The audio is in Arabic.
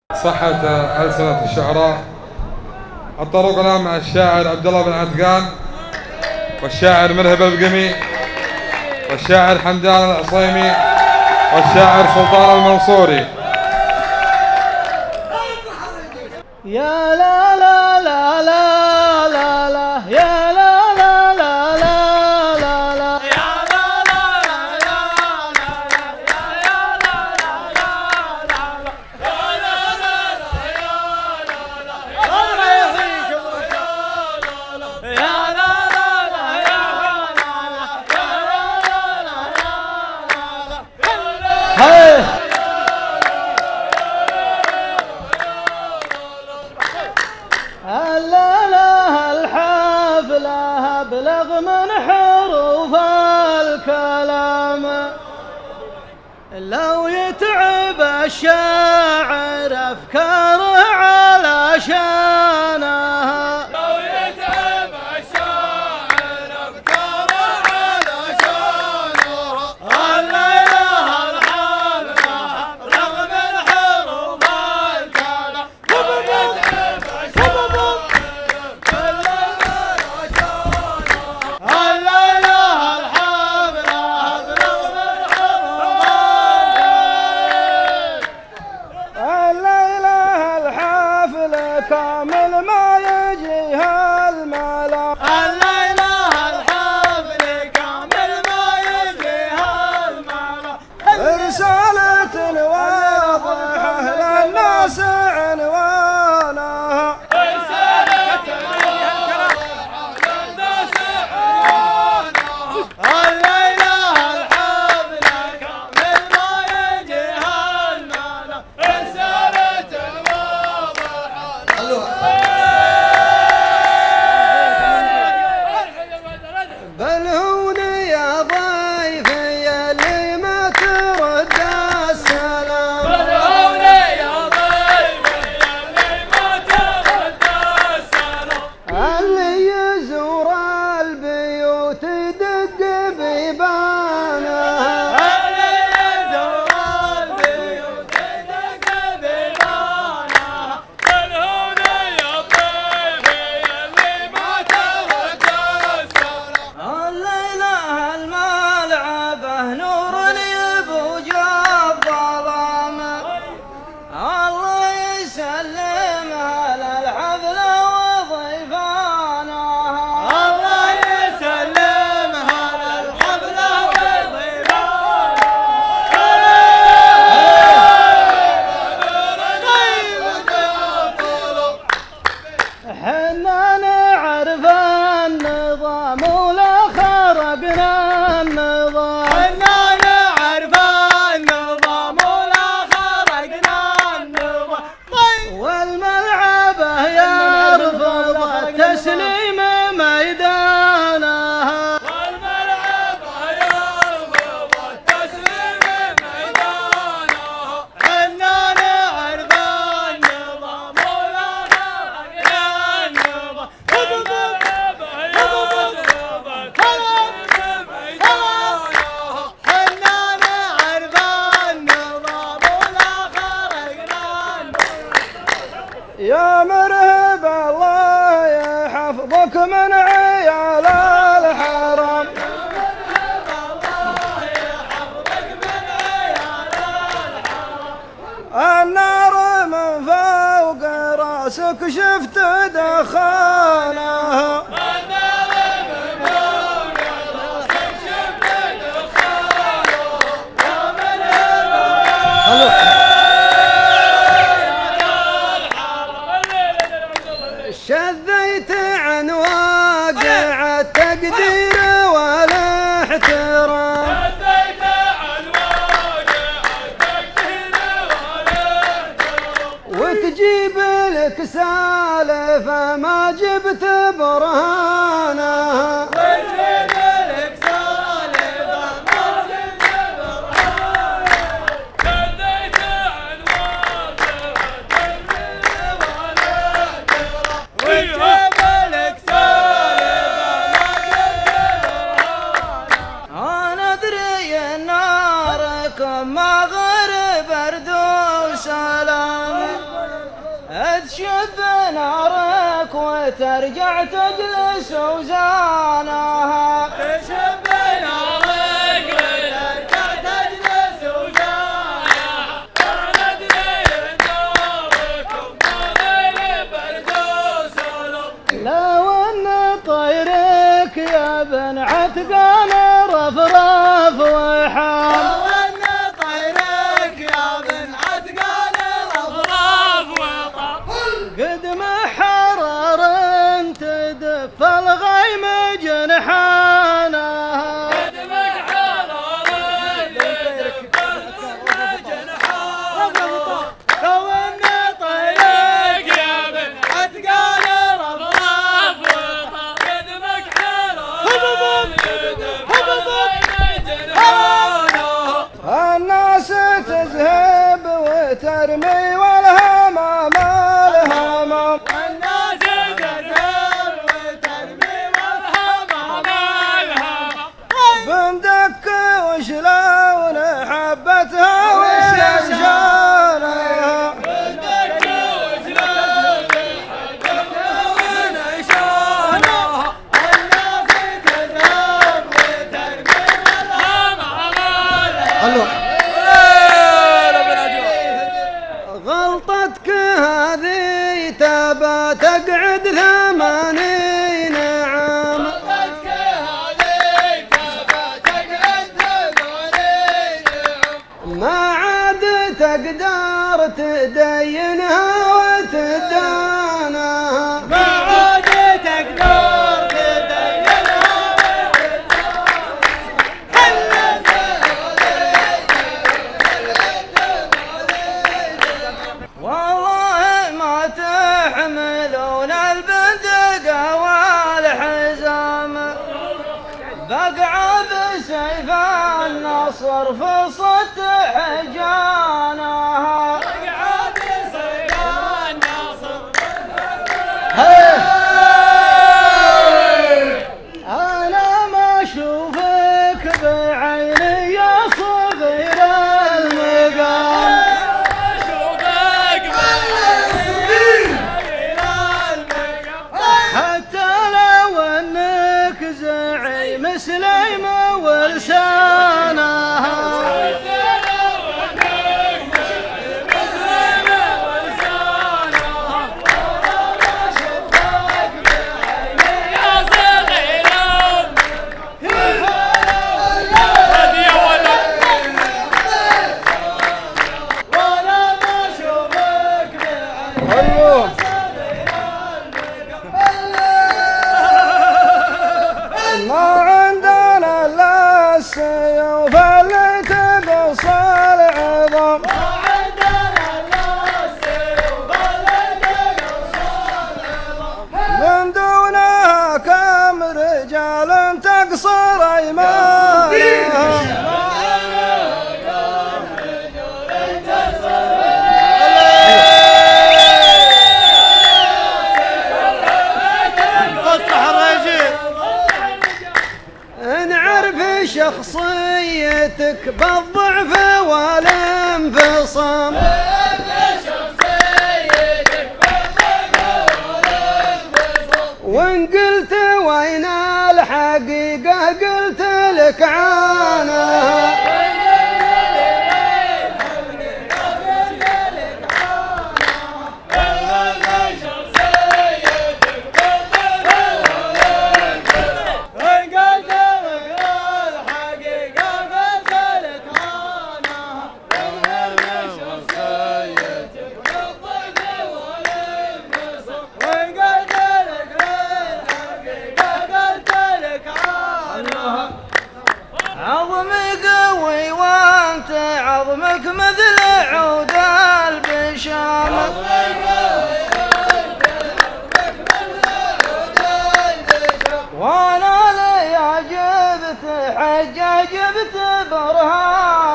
صحة ألسنة الشعراء. الطرق الآن مع الشاعر عبد الله بن عتقان، والشاعر مرهب البقمي، والشاعر حمدان العصيمي، والشاعر سلطان المنصوري. يا لا لا لا لا لا لا يا لا لا لا لا لا لا يا لا لا لا الليلة الحفلة أبلغ من حروف الكلام، لو يتعب الشاعر أفكاره علشانها، لو يتعب الشاعر أفكاره علشانها. الليلة الحفلة أبلغ من حروف الكلام، لو يتعب كامل ما يجيها الملا. الليلة الحفل كامل ما يجيها الملا. رسالة واضحة للناس عنوانها، رسالة واضحة للناس عنوانها. الليلة الحفل كامل ما يجيها الملا. رسالة بلهوني يا ضيفي اللي ما ترد السلام، بلهوني يا ضيفي اللي ما ترد السلام. اللي يزور البيوت يدق بيبانها، اللي يزور البيوت يدق بيبانها. بلهوني يا ضيفي اللي ما ترد السلام. الليلة الملعبة نور يبوج الظلام، الله يسلمها للحفلة وضيفانها، الله يسلمها للحفلة وضيفانها. حنا نعرف النظام ولا خرقنا النظام، حنا نعرف النظام ولا خرقنا النظام. والملعبة يرفض التسليم ميدانها، والملعبة يرفض التسليم ميدانها. حنا نعرف النظام ولا خرقنا النظام. والملعبة يرفض التسليم ميدانها. حنا نعرف النظام ولا خرقنا النظام. يا مرهب الله يحفظك من عيال الحرام، يا مرهب الله يحفظك من عيال الحرام. النار من فوق راسك شفت دخانها، النار من فوق راسك شفت دخانها. يا مرهب شذيت عن واقع التقدير والاحترام، شذيت عن واقع التقدير والاحترام. وتجيب لك سالفة ما جبت برهانها، وتجيب لك سالفة ما جبت برهانها. شذيت عن واقع التقدير والاحترام، وتجيب لك سالفة ما جبت برهانها. أنا أدري ناركم ما غير برد وسلام. تشب نارك وترجع تجلس وزانها، تشب نارك وترجع تجلس وزانها، أنا أدري ناركم غير برد وسلام. لو أن طيرك يا بن عتقان رفرف وحام، لو أن طيرك يا بن عتقان رفرف وطام، قد ما حرر تدف الغيم جنحانها، قد ما حرر تدف الغيم جنحانها، لو أن طيرك يا بن عتقان رفرف وطام، قد ما حرر تدف الغيم جنحانها. الناس تذهب وترمي والهمام الهمام، الناس تذهب وترمي والهمام الهمام، بندك وشلون حبتها وشمشانها، بدك وشلون حبتها ونشانها. الناس تذهب وترمي والهمام الهمام. غلطتك هذه تبى تقعد 80 عام، غلطتك هذه تبى تقعد 80 عام، ما عاد تقدر تدينها وتدانها، ما عاد تقدر تدينها والله ما تحملون البندق والحزام، بقع بسيف النصر في سطح جانها، قعد سيدان ناصر. أنا ما أشوفك بعيني يا صغير المقام، أشوفك بعيني حتى لو أنك زعيم سليم ولسانها، ما عندنا إلا السيوف اللي تقصى العظام، من دونها كم رجال تقصر أيمانها، نعرف شخصيتك بالضعف والانفصام، وإن قلت وين الحقيقة قلت لك عانها، عظمي قوي وانت عظمك مثل عود البشام، وانا لي جبت حجة جبت برهان.